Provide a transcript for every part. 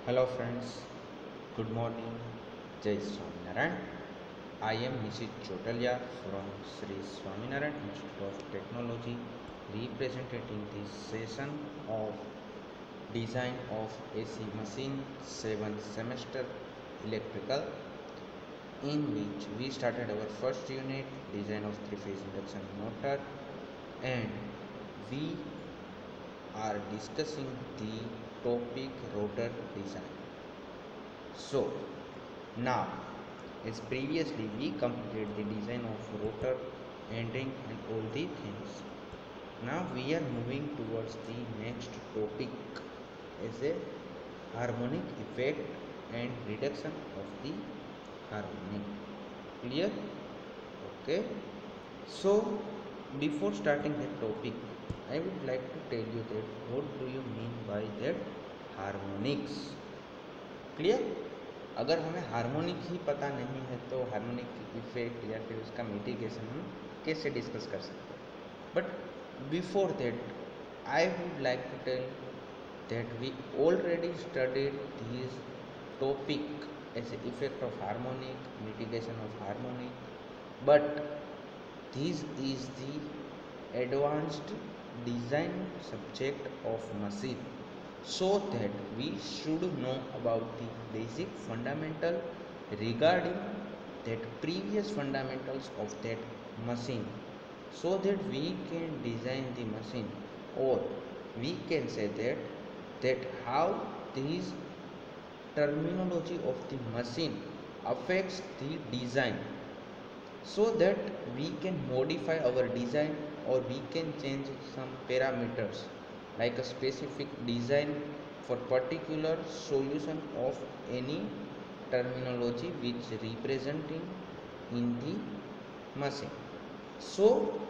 Hello friends, good morning, Jai Swaminarayan. I am Nishit Chotalia from Sri Swaminarayan Institute of Technology, representing this session of Design of AC Machine 7th semester Electrical, in which we started our first unit, Design of Three-Phase Induction Motor, and we are discussing the topic rotor design. So now, as previously we completed the design of rotor, ending and all the things. Now we are moving towards the next topic as a harmonic effect and reduction of the harmonic. Clear? Okay. So before starting the topic, I would like to tell you that what do you mean by that harmonics. Clear? अगर हमें harmonic ही पता नहीं है तो harmonic effect या फिर उसका mitigation हम कैसे डिस्कस कर सकते हैं. But before that I would like to tell that we already studied this topic as a effect of harmonic, mitigation of harmonic, but this is the advanced design subject of machine, so that we should know about the basic fundamental regarding that previous fundamentals of that machine, so that we can design the machine, or we can say that how this terminology of the machine affects the design, so that we can modify our design or we can change some parameters like a specific design for particular solution of any terminology which representing in the machine. So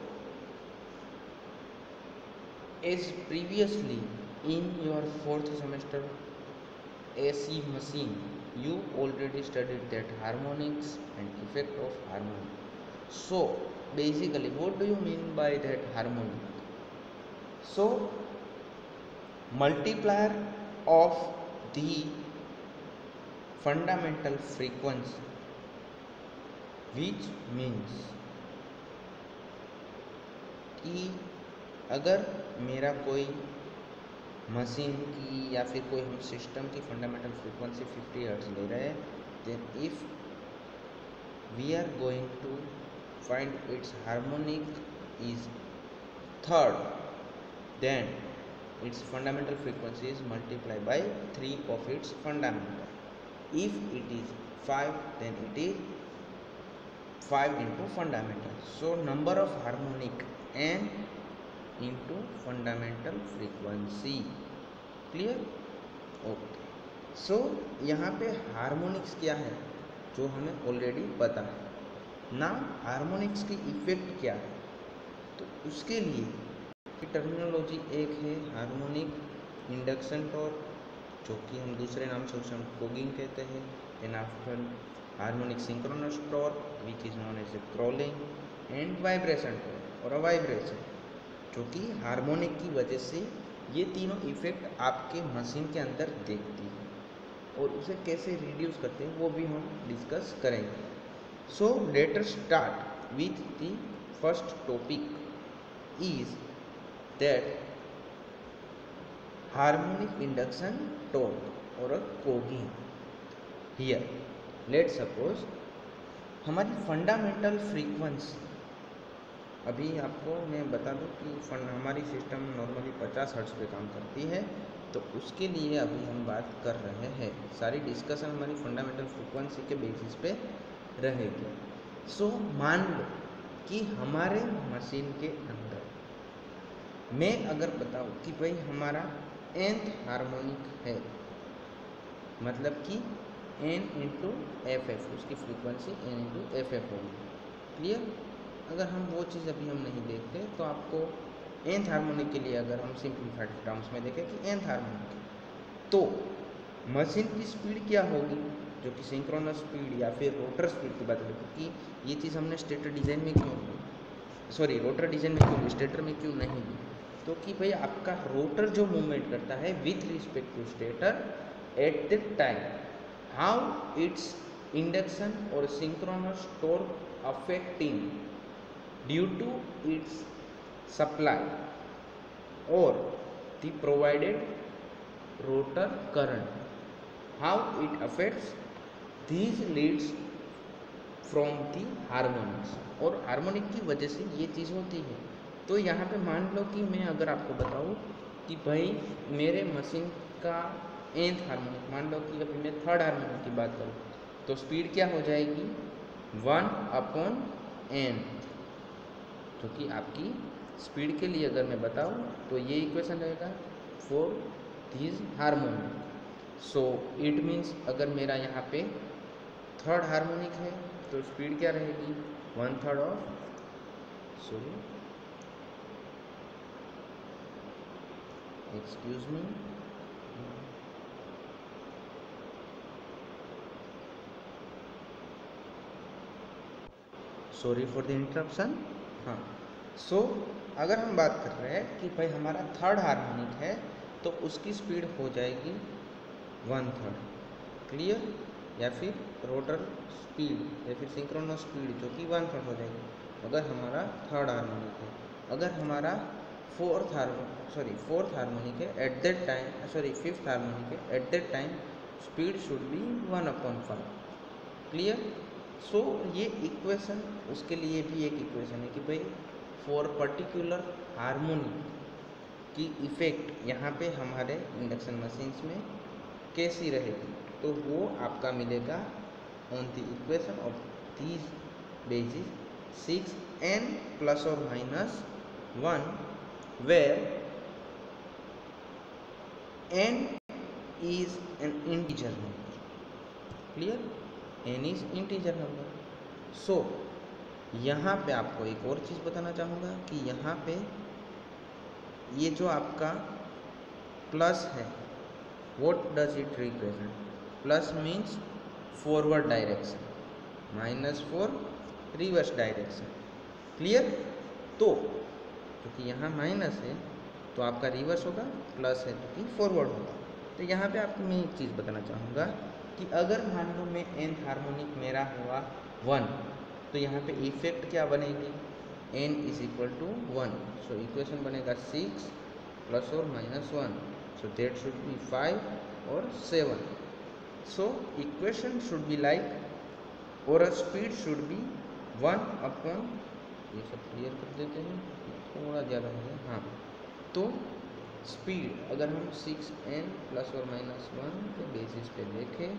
as previously in your fourth semester AC machine, you already studied that harmonics and effect of harmonic. So basically what do you mean by that harmonic? So multiplier of the fundamental frequency, which means कि अगर मेरा कोई machine की या फिर कोई हम system की फंडामेंटल फ्रीक्वेंसी 50 हर्ट्ज ले रहे हैं, then if we are going to find its harmonic is third, then its fundamental frequency is multiplied by 3 of its fundamental. If it is 5, then it is 5 into fundamental. So number of harmonic n into fundamental frequency. Clear? Okay. So यहाँ पे harmonics क्या है जो हमें already पता है ना. Harmonics की इफेक्ट क्या है, तो उसके लिए टर्मिनोलॉजी एक है हार्मोनिक इंडक्शन टॉर्क, जो कि हम दूसरे नाम से उसे हम कोगिंग कहते हैं. Then after harmonic synchronous torque which is known as a crawling, and vibration torque और वाइब्रेशन, जो कि हार्मोनिक की वजह से ये तीनों इफेक्ट आपके मशीन के अंदर देखती है, और उसे कैसे रिड्यूस करते हैं वो भी हम डिस्कस करेंगे. So let us start with the first topic is that harmonic induction torque or a cogging. Here let's suppose हमारी फंडामेंटल फ्रीक्वेंसी, अभी आपको मैं बता दूं कि हमारी सिस्टम नॉर्मली 50 हर्ट्ज पे काम करती है, तो उसके लिए अभी हम बात कर रहे हैं. सारी डिस्कशन हमारी फंडामेंटल फ्रीक्वेंसी के बेसिस पे रहेगी. सो मान लो कि हमारे मशीन के अंदर मैं अगर बताऊं कि भाई हमारा nth हार्मोनिक है, मतलब कि n इंटू एफ एफ, उसकी frequency n into F F होगी. क्लियर? अगर हम वो चीज़ अभी हम नहीं देखते तो आपको nth हार्मोनिक के लिए अगर हम सिंप्लीफाइड टर्म्स में देखें कि nth हार्मोनिक है, तो मशीन की स्पीड क्या होगी, जो कि सिंक्रोनस स्पीड या फिर रोटर स्पीड की बात करें, क्योंकि ये चीज़ हमने स्टेटर डिज़ाइन में क्यों रोटर डिज़ाइन में क्यों, स्टेटर में क्यों नहीं ली, तो कि भाई आपका रोटर जो मूवमेंट करता है with respect to stator, at that time, how its induction or synchronous torque affecting due to its supply or the provided rotor current, how it affects these leads from the harmonics, और harmonic की वजह से ये चीज़ होती है। तो यहाँ पे मान लो कि मैं अगर आपको बताऊँ कि भाई मेरे मशीन का nth हार्मोनिक, मान लो कि अभी मैं थर्ड हार्मोनिक की बात करूँ, तो स्पीड क्या हो जाएगी 1/n, जो कि आपकी स्पीड के लिए अगर मैं बताऊँ तो ये इक्वेशन रहेगा for this harmonic. So it means अगर मेरा यहाँ पे थर्ड हार्मोनिक है तो स्पीड क्या रहेगी 1/3 of, sorry excuse me, sorry for the interruption. हाँ, सो अगर हम बात कर रहे हैं कि भाई हमारा थर्ड हार्मोनिक है तो उसकी स्पीड हो जाएगी 1/3, क्लियर, या फिर रोटर स्पीड या फिर सिंक्रोनस स्पीड जो कि 1/3 हो जाएगी अगर हमारा थर्ड हार्मोनिक है। अगर हमारा फोर्थ हार्मोनिक है at that time, sorry fifth harmonic है at that time, speed should be 1/5, clear. So ये इक्वेशन उसके लिए भी एक इक्वेशन है कि भाई फॉर पर्टिकुलर हार्मोनिक की इफ़ेक्ट यहाँ पे हमारे इंडक्शन मशीन्स में कैसी रहेगी, तो वो आपका मिलेगा on the equation of these basis 6n ± 1 where n is an integer number, clear, n is integer number। So यहाँ पे आपको एक और चीज़ बताना चाहूँगा कि यहाँ पे ये जो आपका प्लस है, what does it represent? Plus means forward direction, minus for reverse direction, clear. तो क्योंकि यहाँ माइनस है तो आपका रिवर्स होगा, प्लस है तो कि फॉरवर्ड होगा। तो यहाँ पे आपको मैं एक चीज़ बताना चाहूँगा कि अगर मान लो मैं nth हार्मोनिक मेरा हुआ 1, तो यहाँ पे इफेक्ट क्या बनेगी n = 1, सो इक्वेशन बनेगा 6 ± 1, सो दैट शुड बी 5 और 7। So equation should be like, और स्पीड शुड बी 1/, ये सब क्लियर कर देते हैं, थोड़ा ज़्यादा हो गया, हाँ। तो स्पीड अगर हम 6n ± 1 के बेसिस पे देखें,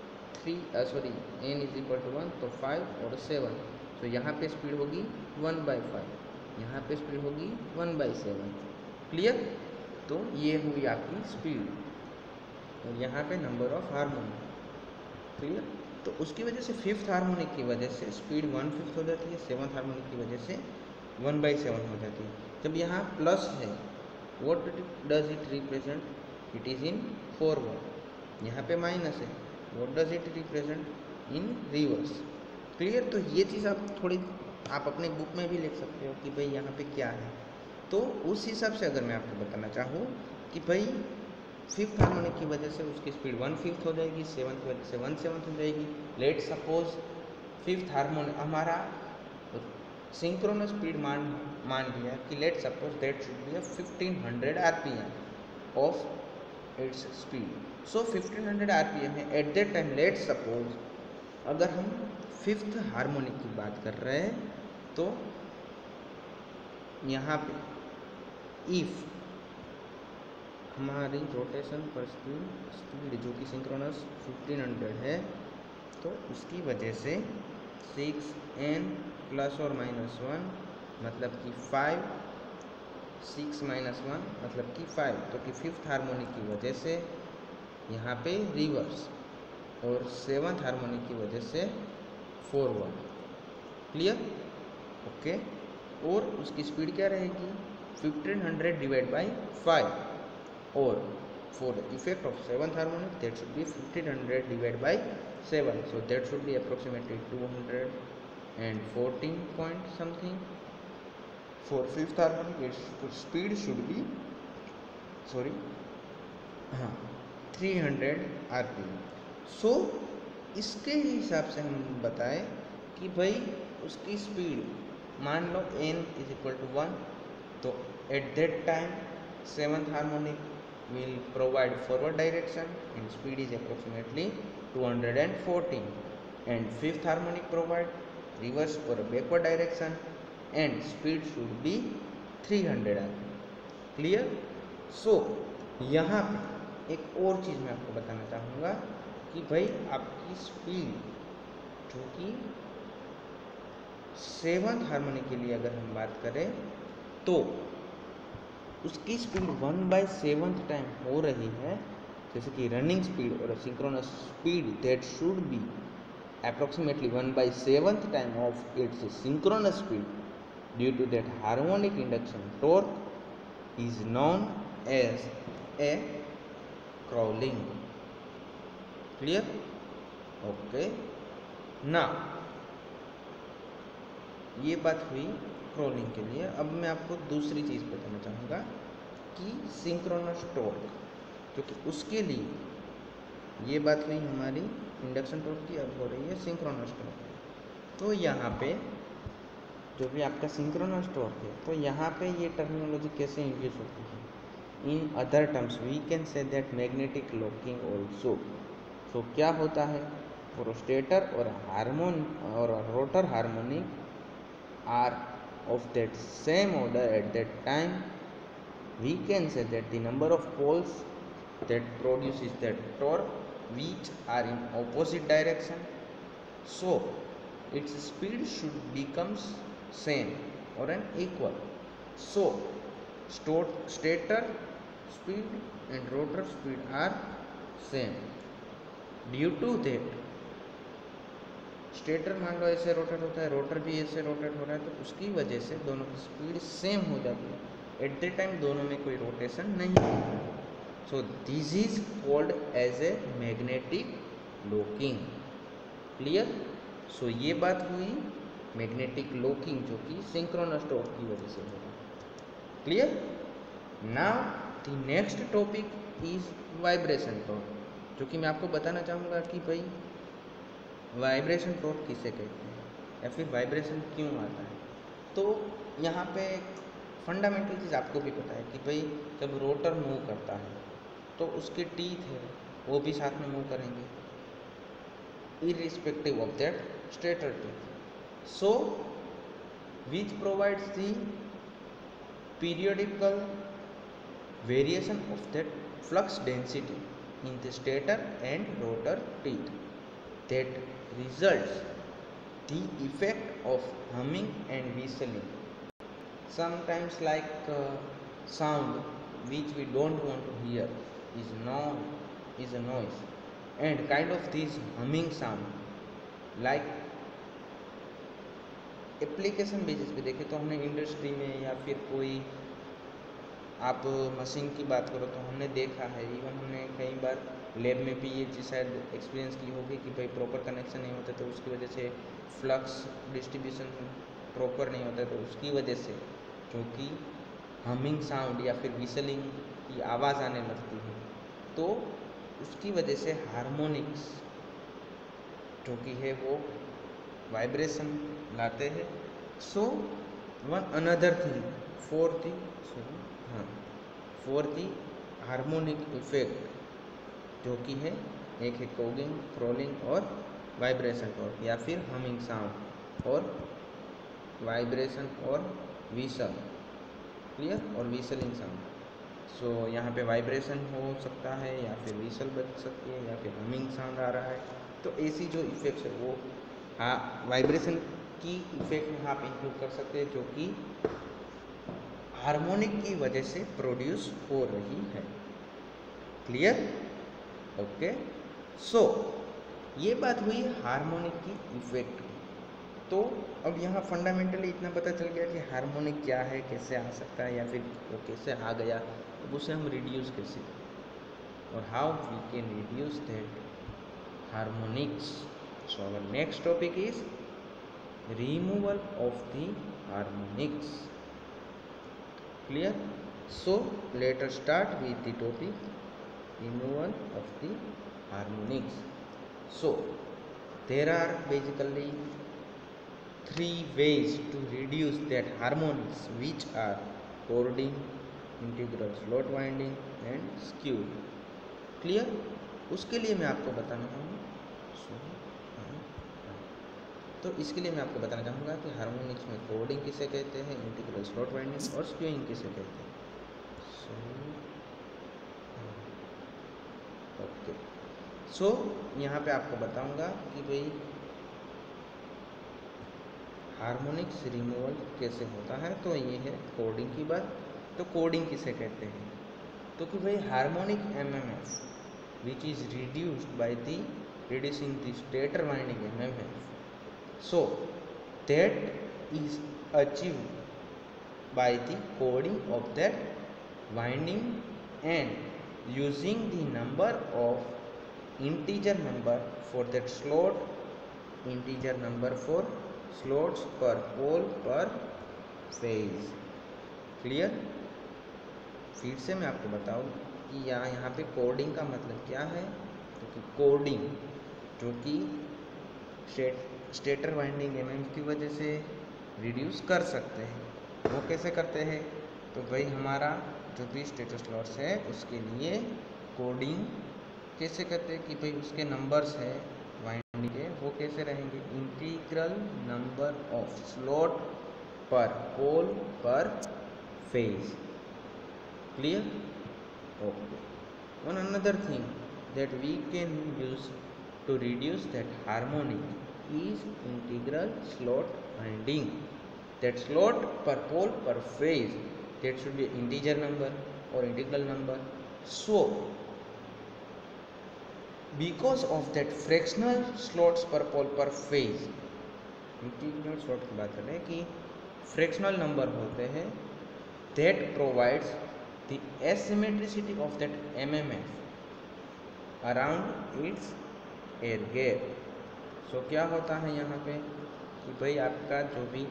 n = 1 तो 5 और 7, तो यहाँ पे स्पीड होगी 1/5, यहाँ पे स्पीड होगी 1/7, क्लियर। तो ये हुई आपकी स्पीड, और यहाँ पे नंबर ऑफ हार्मोनिक, क्लियर। तो उसकी वजह से फिफ्थ हार्मोनिक की वजह से स्पीड 1/5 हो जाती है, सेवन्थ हार्मोनिक की वजह से 1/7 हो जाती है। जब यहाँ प्लस है, what does it represent? It is in forward. यहाँ पे माइनस है, what does it represent? In reverse, clear. तो ये चीज़ आप अपने बुक में भी लिख सकते हो कि भाई यहाँ पे क्या है। तो उस हिसाब से अगर मैं आपको बताना चाहूँ कि भाई फिफ्थ हार्मोनिक की वजह से उसकी स्पीड 1/5 हो जाएगी, सेवन्थ की वजह से 1/7 हो जाएगी। लेट सपोज फिफ्थ हार्मोनिक हमारा सिंक्रोनस स्पीड मान लिया कि let suppose that should be 1500 RPM of its speed. So 1500 RPM है at that time. Let suppose अगर हम फिफ्थ हार्मोनिक की बात कर रहे हैं तो यहाँ पे इफ हमारी रोटेशन पर स्पीड जो कि सिंक्रोनस 1500 है, तो उसकी वजह से 6n ± 1 मतलब कि 5, 6 - 1 मतलब कि 5, तो कि फिफ्थ हार्मोनिक की वजह से यहाँ पे रिवर्स, और सेवन्थ हार्मोनिक की वजह से फॉरवर्ड, क्लियर, ओके। और उसकी स्पीड क्या रहेगी 1500 / 5, और for the effect of seventh harmonic that should be 1500 / 7, so that should be approximately 214 point something. For fifth harmonic its speed should be, sorry, हाँ, 300 RPM। सो इसके हिसाब से हम बताएं कि भाई उसकी स्पीड मान लो n इज इक्वल टू 1, तो at that time seventh harmonic will provide forward direction and speed is approximately 214, and fifth harmonic provide reverse or backward direction and speed should be 300 rpm। Clear. So यहाँ पे एक और चीज़ मैं आपको बताना चाहूँगा कि भाई आपकी स्पीड जो कि सेवंथ हार्मोनिक के लिए अगर हम बात करें तो उसकी स्पीड 1/7 टाइम हो रही है, जैसे कि रनिंग स्पीड और synchronous speed that should be approximately 1/7 time of its synchronous speed due to that harmonic induction torque is known as a crawling. Clear. Okay, ना ये बात हुई क्राउलिंग के लिए। अब मैं आपको दूसरी चीज़ बताना चाहूँगा कि सिंक्रोनस टॉर्क, क्योंकि उसके लिए ये बात हुई हमारी इंडक्शन टॉर्क की, अब हो रही है सिंक्रोनस टॉर्क। तो यहाँ पे जो भी आपका सिंक्रोनस टॉर्क है, तो यहाँ पे ये टर्मिनोलॉजी कैसे यूज होती है? In other terms we can say that magnetic locking also. So क्या होता है, फॉर स्टेटर और rotor harmonic are of that same order at that time, we can say that the number of poles that produces that torque which are in opposite direction, so its speed should becomes same or an equal. So stator speed and rotor speed are same. Due to that stator मान लो ऐसे rotate होता है, rotor भी ऐसे rotate हो रहा है, तो उसकी वजह से दोनों की स्पीड सेम हो जाती है। एट द टाइम दोनों में कोई रोटेशन नहीं होता। So this is called as a magnetic locking. Clear. So ये बात हुई मैग्नेटिक लॉकिंग, जो कि सिंक्रोनस टॉर्क की वजह से होगा। Clear. Now the next topic is vibration torque, जो कि मैं आपको बताना चाहूँगा कि भाई वाइब्रेशन टॉर्क किसे कहते हैं या फिर वाइब्रेशन क्यों आता है। तो यहाँ पे फंडामेंटल चीज़ आपको भी पता है कि भाई जब रोटर मूव करता है तो उसके टीथ है वो भी साथ में मूव करेंगे, irrespective of that stator teeth. So which provides the periodical variation of that flux density in the stator and rotor teeth that results the effect of humming and whistling. Sometimes like sound which we don't want to hear is a noise, and kind of this humming sound like application basis पे देखें तो हमने industry में या फिर कोई आप machine की बात करो तो हमने देखा है, इवन हमने कई बार लैब में भी ये चीज़ शायद एक्सपीरियंस की होगी कि भाई प्रॉपर कनेक्शन नहीं होता, तो उसकी वजह से फ्लक्स डिस्ट्रीब्यूशन प्रॉपर नहीं होता, तो उसकी वजह से जो कि हमिंग साउंड या फिर विसलिंग की आवाज़ आने लगती है, तो उसकी वजह से हार्मोनिक्स जो कि है वो वाइब्रेशन लाते हैं। So one another thing for the harmonic effect जो कि है, एक है कोगिंग, क्रोलिंग और वाइब्रेशन टॉर्क या फिर हमिंग साउंड और वाइब्रेशन और विसल। क्लियर। और विसलिंग साउंड। सो यहाँ पे वाइब्रेशन हो सकता है या फिर विसल बच सकती है या फिर हमिंग साउंड आ रहा है, तो ऐसी जो इफेक्ट्स है वो वाइब्रेशन की इफेक्ट में आप इंक्लूड कर सकते हैं जो कि हार्मोनिक की वजह से प्रोड्यूस हो रही है। क्लियर। ओके। सो ये बात हुई हार्मोनिक की इफेक्ट। तो अब यहाँ फंडामेंटली इतना पता चल गया कि हार्मोनिक क्या है, कैसे आ सकता है या फिर वो कैसे आ गया, अब उसे हम रिड्यूस कैसे और how we can reduce that harmonics. So our next topic is removal of the harmonics. Clear. So let us start with the topic removal of the harmonics. So there are basically three ways to reduce that harmonics, which are chording, integral slot winding and skew. Clear? उसके लिए मैं आपको बताना चाहूँगा, तो इसके लिए मैं आपको बताना चाहूँगा कि हार्मोनिक्स में कोडिंग किसे कहते हैं, इंटीग्रल स्लॉट वाइंडिंग और स्क्यूइंग किसे कहते हैं. ओके, सो यहाँ पे आपको बताऊँगा कि भाई हार्मोनिक्स रिमूवल कैसे होता है. तो ये है कोडिंग की बात. तो कोडिंग किसे कहते हैं, तो कि भाई harmonic MMF which is reduced by the reducing the stator winding MMF. So that is achieved by the coding of that winding and using the number of integer number for that slot, integer number for slots per pole per phase. Clear? फिर से मैं आपको बताऊँ कि यहाँ पे coding का मतलब क्या है. तो कि कोडिंग जो कि स्टेटर वाइंडिंग एमएमएफ की वजह से रिड्यूस कर सकते हैं, वो कैसे करते हैं. तो भाई हमारा जो भी स्टेटर स्लॉट्स है उसके लिए कोडिंग कैसे करते हैं कि भाई उसके नंबर्स है वाइंडिंग के, वो कैसे रहेंगे, integral number of slot per pole per phase. Clear? Okay. One another thing that we can use to reduce that harmonic is integral slot winding. That slot per pole per phase, that should be integer number or integral number. So because of that fractional slots per pole per phase, integral slot की बात कर रहे हैं कि fractional number होते हैं, that provides the asymmetricity of that MMF around its air gap. So क्या होता है यहाँ पे कि भाई आपका जो भी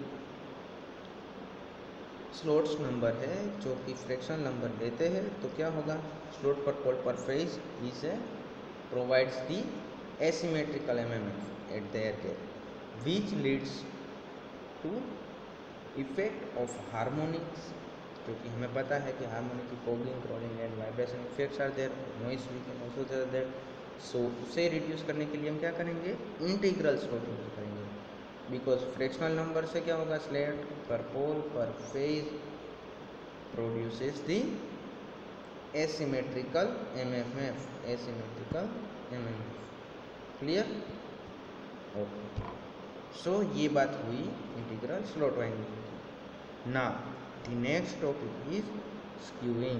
स्लॉट्स नंबर है जो कि फ्रैक्शनल नंबर लेते हैं, तो क्या होगा, slot per pole per phase is provides the asymmetrical MMF at the air gap which leads to effect of harmonics. क्योंकि हमें पता है कि हार्मोनिक की cogging, crawling and vibration effects are there, noise we can also there. So उसे reduce करने के लिए हम क्या करेंगे, इंटीग्रल स्लॉट यूज करेंगे. बिकॉज फ्रैक्शनल नंबर से क्या होगा, slot per pole per phase produces the asymmetrical MMF, asymmetrical MMF. Clear? Okay. So ये बात हुई इंटीग्रल स्लॉट वाइंडिंग की. ना the next topic is skewing.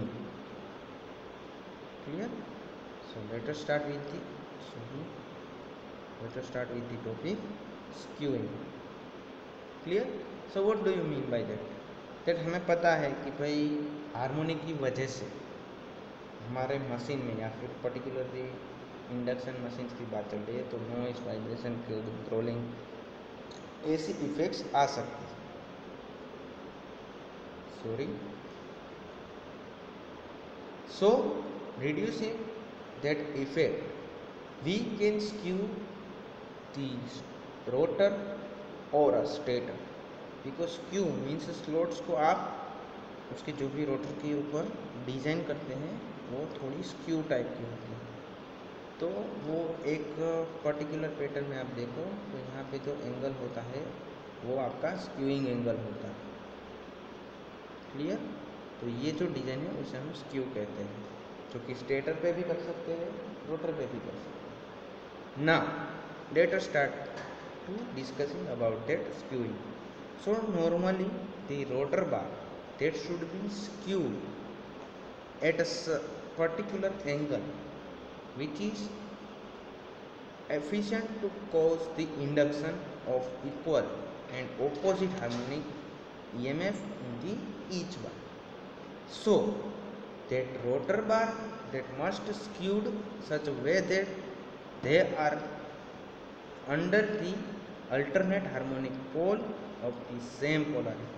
Clear? So let us start with the topic skewing. Clear? So what do you mean by that? that हमें पता है कि भाई हार्मोनिक की वजह से हमारे मशीन में या फिर पर्टिकुलरली इंडक्शन मशीन की बात चल रही है, तो नॉइस, वाइब्रेशन, क्रॉलिंग, ऐसी इफेक्ट्स आ सकती है. So reducing that effect, we can skew the rotor or a stator. because skew means slots को आप उसके जो भी रोटर के ऊपर डिज़ाइन करते हैं वो थोड़ी स्क्यू टाइप की होती है. तो वो एक पर्टिकुलर पैटर्न में आप देखो तो यहाँ पे जो एंगल होता है वो आपका स्क्यूइंग एंगल होता है. क्लियर? तो ये जो डिज़ाइन है उसे हम स्क्यू कहते हैं, जो कि स्टेटर पे भी कर सकते हैं, रोटर पे भी कर सकते हैं. ना let us start to discussing about that skewing. So normally the rotor bar that should be skewed at a particular angle which is efficient to cause the induction of equal and opposite harmonic EMF in the each bar. So that rotor bar that must skewed such a way that they are under the alternate harmonic pole of the same polarity.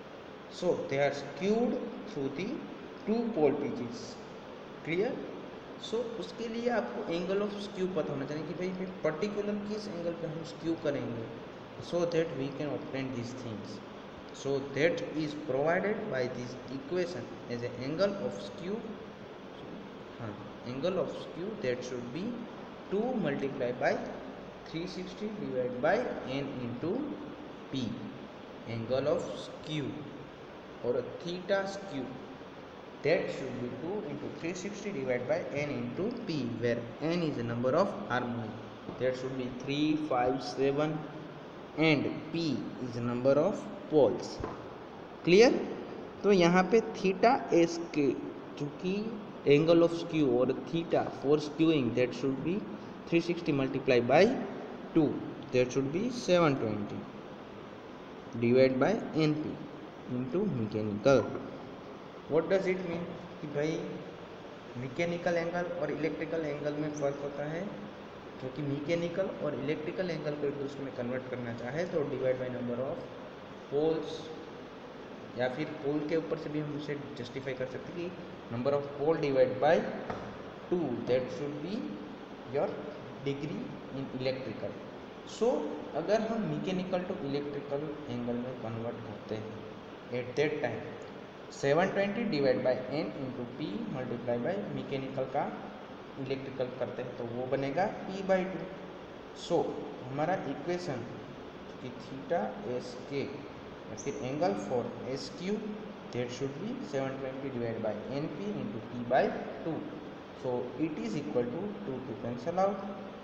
So they are skewed through the two pole pitches. Clear? So उसके लिए आपको angle of skew पता होना चाहिए कि भाई particular किस angle पे हम स्क्यू करेंगे, so that we can obtain this things. So that is provided by this equation as an angle of skew. Angle of skew that should be 2 multiplied by 360 divided by n into p. Angle of skew or a theta skew that should be 2 into 360 divided by n into p, where n is the number of harmonic. That should be 3, 5, 7 and p is the number of poles. Clear. तो यहाँ पे theta S K चूँकि angle of skew और theta for skewing that should be 360 multiply by 2, that should be 720 divide by N P into mechanical. What does it mean कि भाई mechanical angle और electrical angle में फ़र्क होता है, क्योंकि मैकेनिकल और इलेक्ट्रिकल एंगल को एक दूसरे में कन्वर्ट करना चाहे तो divide by number of poles, या फिर पोल के ऊपर से भी हम उसे जस्टिफाई कर सकते हैं कि number of pole divide by 2, that should be your degree in electrical. So अगर हम मैकेनिकल टू इलेक्ट्रिकल एंगल में कन्वर्ट करते हैं at that time 720 divide by n into P multiply by mechanical का इलेक्ट्रिकल करते हैं तो वो बनेगा p/2. सो हमारा इक्वेशन कि थीटा एस के या फिर angle for skew that should be 720 divide by N P into p/2. So it is equal to 2 to cancel out,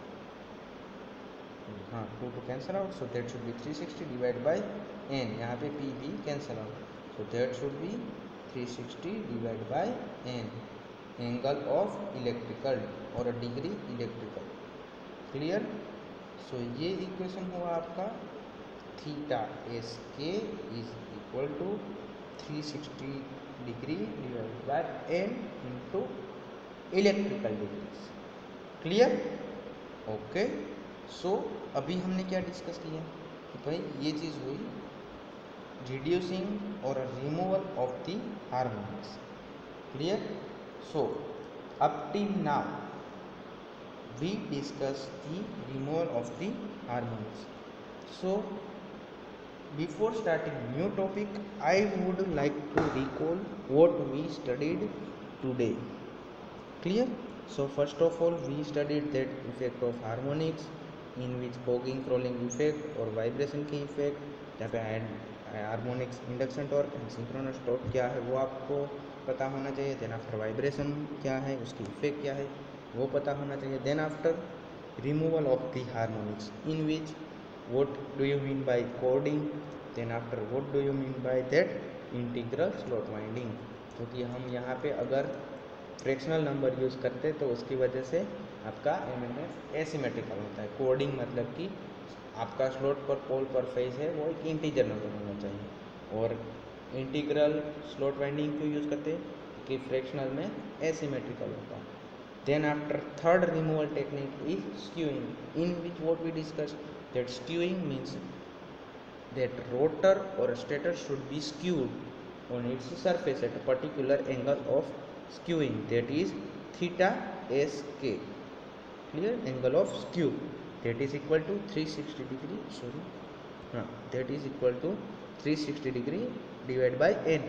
2 to cancel out, so that should be 360 divide by n, यहाँ पे p भी cancel out, so that should be 360 divide by n, angle of electrical और degree electrical. Clear. So ये equation हुआ आपका theta S K is equal to 360 degree divide by n into electrical degrees. Clear. Okay. So अभी हमने क्या discuss किया कि भाई ये चीज़ हुई रिड्यूसिंग और removal of the harmonics. Clear. So up till now we discussed the removal of the harmonics. So before starting new topic, I would like to recall what we studied today. Clear. So first of all we studied that effect of harmonics, in which fogging crawling effect और vibration की effect, जहाँ पे harmonics induction torque and synchronous torque क्या है वो आपको पता होना चाहिए. देन आफ्टर वाइब्रेशन क्या है, उसकी इफेक्ट क्या है वो पता होना चाहिए. Then after removal of the harmonics, in which what do you mean by coding. Then after what do you mean by that integral slot winding, क्योंकि हम यहाँ पे अगर फ्रैक्शनल नंबर यूज़ करते तो उसकी वजह से आपका एमएमएफ एसिमेट्रिकल होता है. कोडिंग मतलब कि आपका slot per pole per phase है वो एक इंटीजर नंबर होना चाहिए. और इंटीग्रल स्लॉट वाइंडिंग क्यों यूज़ करते हैं कि फ्रैक्शनल में एसिमेट्रिकल होता है. Then after third removal technique is skewing, in which what we discussed that skewing means that rotor or stator should be skewed on its surface at a particular angle of skewing, that is theta sk. Clear. Angle of skew that is equal to 360 degree, that is equal to 360 degree divided by n,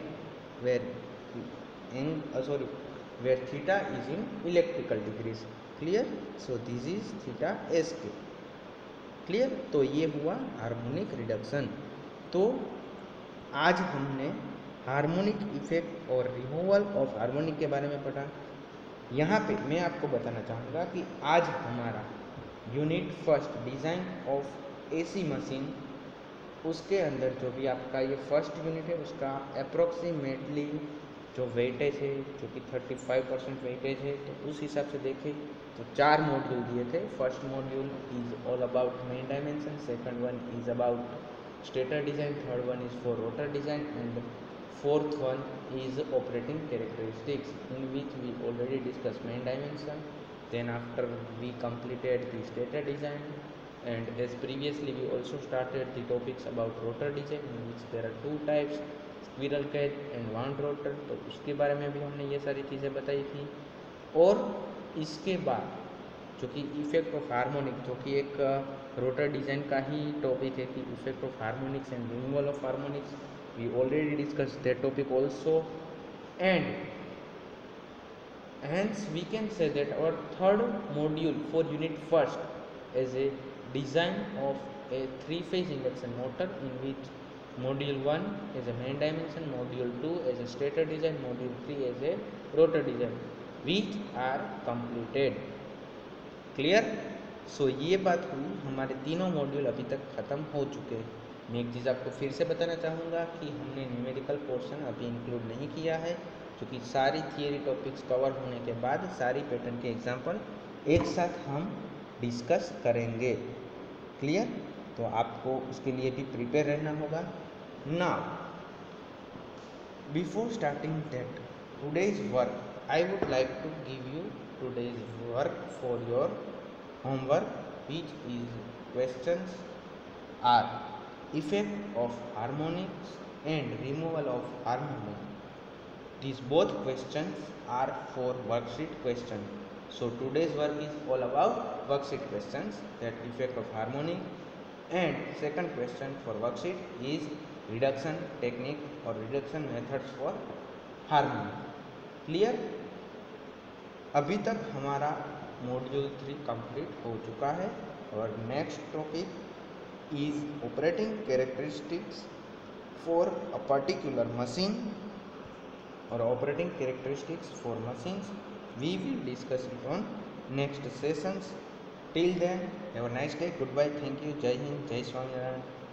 where theta is in electrical degrees. Clear. So this is theta sk. Clear. तो ये हुआ harmonic reduction. तो आज हमने harmonic effect और removal of harmonic के बारे में पढ़ा. यहाँ पे मैं आपको बताना चाहूँगा कि आज हमारा unit first design of AC machine, उसके अंदर जो भी आपका ये फर्स्ट यूनिट है उसका अप्रोक्सीमेटली जो वेटेज है जो कि 35% वेटेज है, तो उस हिसाब से देखें तो 4 मॉड्यूल दिए थे. First module is all about main dimension, second one is about stator design, third one is for rotor design and fourth one is operating characteristics, in which we already discuss main dimension. Then after we completed the stator design, and as previously we also started the topics about rotor design, in which there are 2 types, squirrel cage and wound rotor. तो उसके बारे में भी हमने ये सारी चीज़ें बताई थी. और इसके बाद जो कि इफेक्ट ऑफ हार्मोनिक, जो कि एक रोटर डिजाइन का ही टॉपिक है कि effect of harmonics and removal of harmonics, we already discuss that topic also, and hence we can say that our third module for unit first is a design of a three-phase induction motor, in which module 1 is a main dimension, module 2 is a stator design, module 3 is a rotor design, which are completed. Clear? So ये बात हुई, हमारे तीनों module अभी तक ख़त्म हो चुके हैं। मैं एक चीज़ आपको फिर से बताना चाहूँगा कि हमने न्यूमेरिकल पोर्शन अभी इंक्लूड नहीं किया है, क्योंकि सारी थियरी टॉपिक्स कवर होने के बाद सारी पैटर्न के एग्जाम्पल एक साथ हम डिस्कस करेंगे। क्लियर? तो आपको उसके लिए भी प्रिपेयर रहना होगा। Now before starting that today's work, I would like to give you today's work for your homework, which is questions are effect of harmonics and removal of harmonic. These both questions are for worksheet questions. So today's work is all about worksheet questions, that effect of harmonic, and second question for worksheet is reduction technique or reduction methods for harmonic. Clear? अभी तक हमारा module 3 complete हो चुका है और next topic is operating characteristics for a particular machine और operating characteristics for machines. We will discuss it on next sessions. Till then have a nice day, goodbye, thank you, जय हिंद, जय स्वामीनारायण।